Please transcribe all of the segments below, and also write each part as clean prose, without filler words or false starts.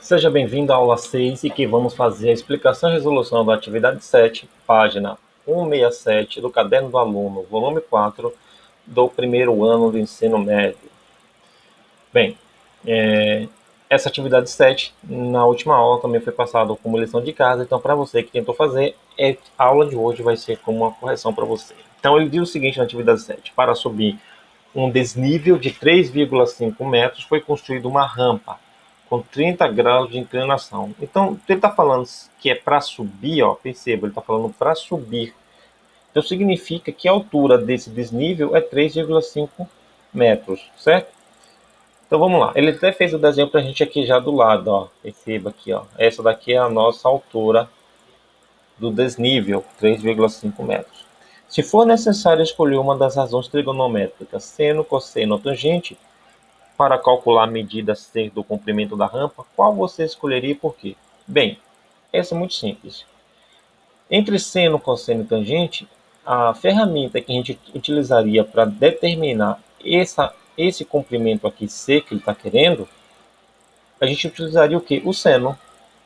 Seja bem-vindo à aula 6 e que vamos fazer a explicação e resolução da atividade 7, página 167 do Caderno do Aluno, volume 4, do primeiro ano do ensino médio. Bem, essa atividade 7, na última aula, também foi passada como lição de casa, então para você que tentou fazer, a aula de hoje vai ser como uma correção para você. Então ele diz o seguinte na atividade 7, para subir um desnível de 3,5 metros foi construída uma rampa com 30 graus de inclinação. Então, ele está falando que é para subir, ó, perceba, ele está falando para subir. Então, significa que a altura desse desnível é 3,5 metros, certo? Então, vamos lá. Ele até fez o desenho para a gente aqui já do lado, ó. Perceba aqui, ó. Essa daqui é a nossa altura do desnível, 3,5 metros. Se for necessário escolher uma das razões trigonométricas, seno, cosseno ou tangente, para calcular a medida C do comprimento da rampa, qual você escolheria e por quê? Bem, essa é muito simples. Entre seno, cosseno e tangente, a ferramenta que a gente utilizaria para determinar esse comprimento aqui C que ele está querendo, a gente utilizaria o quê? O seno.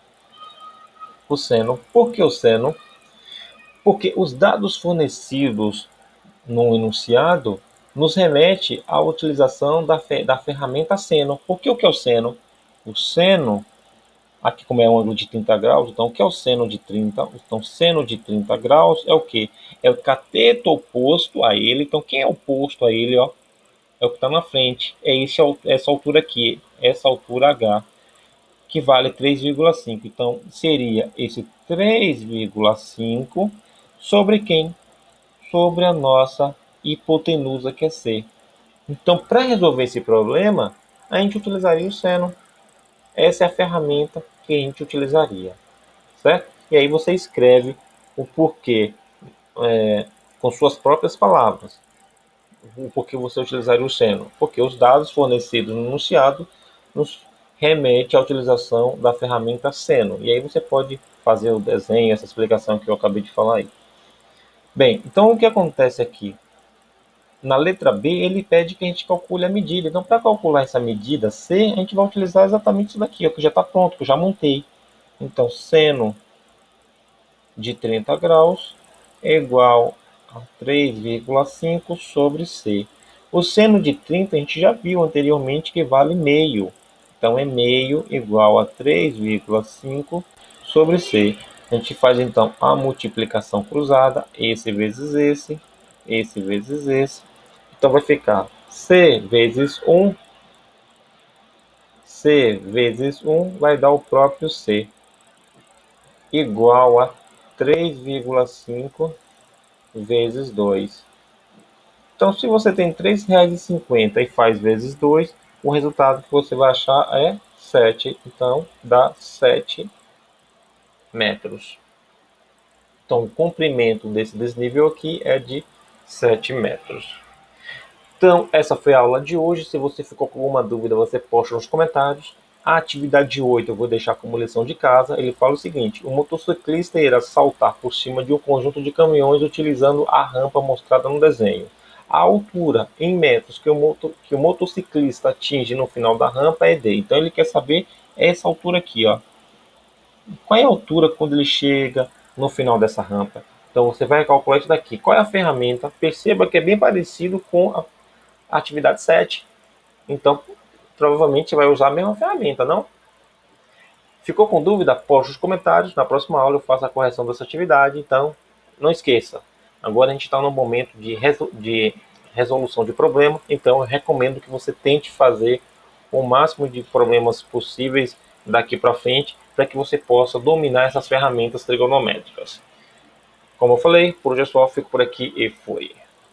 O seno. Por que o seno? Porque os dados fornecidos no enunciado nos remete à utilização da ferramenta seno. Por que o que é o seno? O seno, aqui como é um ângulo de 30 graus, então o que é o seno de 30? Então, seno de 30 graus é o quê? É o cateto oposto a ele. Então, quem é oposto a ele, ó? É o que está na frente. É essa altura aqui, essa altura H, que vale 3,5. Então, seria esse 3,5 sobre quem? Sobre a nossa hipotenusa, que é C. Então, para resolver esse problema, a gente utilizaria o seno. Essa é a ferramenta que a gente utilizaria, certo? E aí você escreve o porquê com suas próprias palavras. O porquê você utilizaria o seno? Porque os dados fornecidos no enunciado nos remete à utilização da ferramenta seno. E aí você pode fazer o desenho, essa explicação que eu acabei de falar aí. Bem, então o que acontece aqui? Na letra B, ele pede que a gente calcule a medida. Então, para calcular essa medida C, a gente vai utilizar exatamente isso daqui, ó, que já está pronto, que eu já montei. Então, seno de 30 graus é igual a 3,5 sobre C. O seno de 30 a gente já viu anteriormente que vale meio. Então, é meio igual a 3,5 sobre C. A gente faz, então, a multiplicação cruzada, esse vezes esse vezes esse. Então, vai ficar C vezes 1. C vezes 1 vai dar o próprio C, igual a 3,5 vezes 2. Então, se você tem R$3,50 e faz vezes 2, o resultado que você vai achar é 7. Então, dá 7 metros. Então, o comprimento desse desnível aqui é de 7 metros. Então, essa foi a aula de hoje. Se você ficou com alguma dúvida, você posta nos comentários. A atividade 8 eu vou deixar como lição de casa. Ele fala o seguinte: o motociclista irá saltar por cima de um conjunto de caminhões utilizando a rampa mostrada no desenho. A altura em metros que o motociclista atinge no final da rampa é D. Então ele quer saber essa altura aqui, ó. Qual é a altura quando ele chega no final dessa rampa? Então você vai calcular isso daqui. Qual é a ferramenta? Perceba que é bem parecido com a atividade 7. Então, provavelmente vai usar a mesma ferramenta, não? Ficou com dúvida? Poste nos comentários. Na próxima aula eu faço a correção dessa atividade. Então, não esqueça. Agora a gente está no momento de resolução de problema. Então, eu recomendo que você tente fazer o máximo de problemas possíveis daqui para frente, para que você possa dominar essas ferramentas trigonométricas. Como eu falei, por hoje é só. Fico por aqui e fui.